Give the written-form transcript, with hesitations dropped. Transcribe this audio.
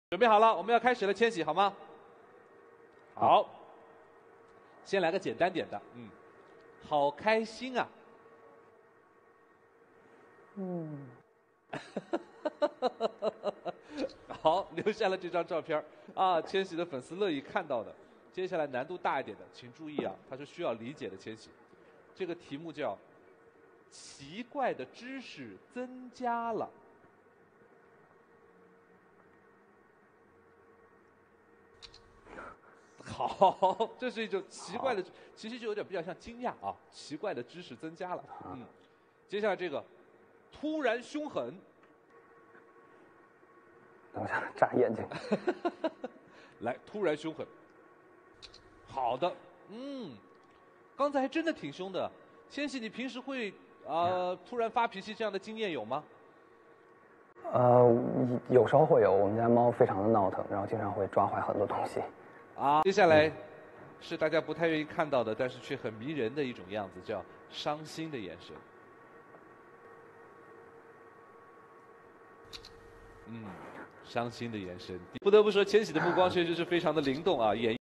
准备好了，我们要开始了，千玺，好吗？好，先来个简单点的，好开心啊！好，留下了这张照片啊，千玺的粉丝乐意看到的。接下来难度大一点的，请注意啊，它是需要理解的，千玺。这个题目叫“奇怪的知识增加了”。好，这是一种奇怪的，其实就有点比较像惊讶啊，奇怪的知识增加了。接下来这个，突然凶狠。 等一下，眨眼睛。 来，突然凶狠。好的，刚才还真的挺凶的。千玺，你平时会突然发脾气这样的经验有吗？ 有时候会有。我们家猫非常的闹腾，然后经常会抓坏很多东西。 接下来是大家不太愿意看到的，但是却很迷人的一种样子，叫伤心的眼神。伤心的眼神。不得不说，千玺的目光确实是非常的灵动啊，演